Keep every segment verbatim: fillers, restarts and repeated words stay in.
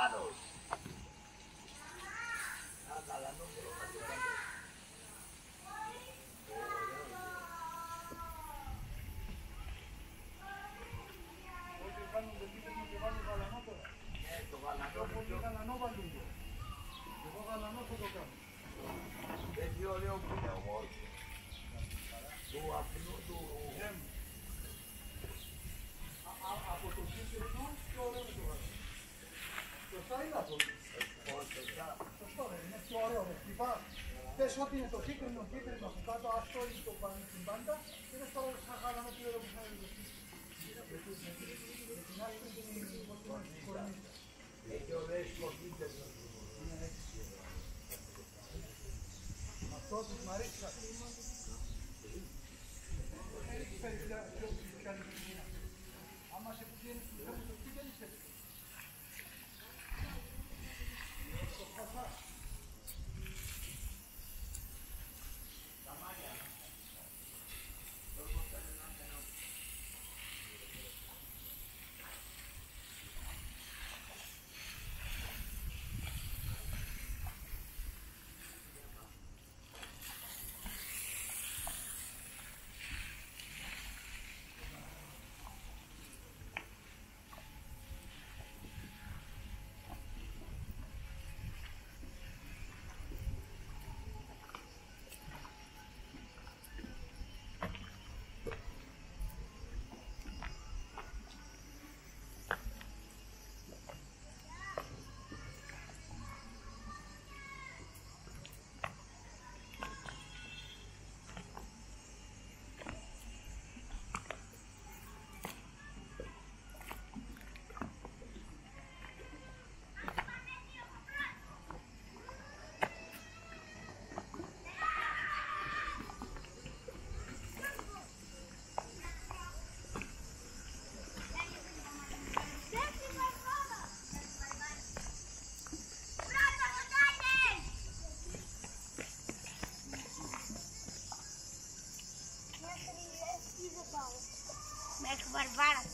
Βατικάνος. Α, καλά, νόμιζα ο Βατικάνος. Όχι, κάνουν το κείμενο και βάλουν γαλανό τώρα. Ναι, το γαλανό. Πολύ γαλανό βάλουν. Εγώ γαλανό θα το κάνω. Έτσι ωραίο που είναι όμως. Του αφινού του... Από το κίτρινο πιο ωραίο είναι το γαλανό. Σωστά ή λάθος? Σωστό ρε, είναι πιο ωραίο ρε. Πες ότι είναι το κίτρινο κίτρινο από κάτω, αυτό είναι το πάνω στην πάντα και είναι τώρα σαν γαλανό πιο ωραίο που θα είναι το κίτρινο. Με την άσπρη και την κορνίζα. Έχει ωραίες κορνίζες. Αυτό τους μ' αρέσει κάτι. Έχει φέρει πια πιο καλή κουζίνα. Άμα σε πηγαίνεις του δρόμου το σπίτι, δεν είσαι έτσι. Το χασά. Τα μάγια. Μέχρι Βαρβάρα.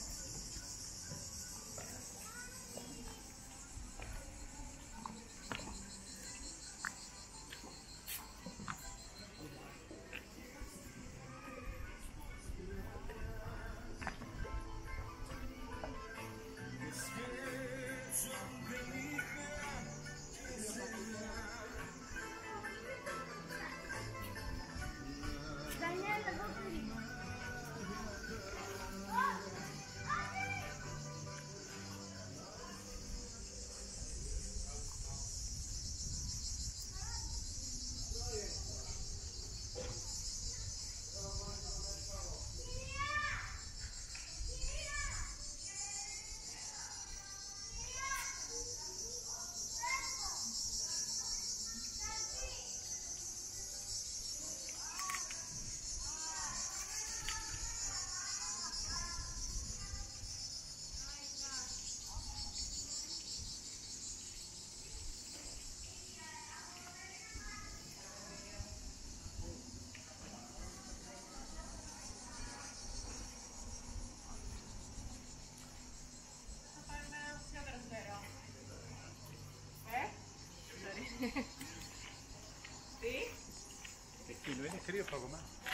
Εκείνο είναι κρύο φαγωμένο.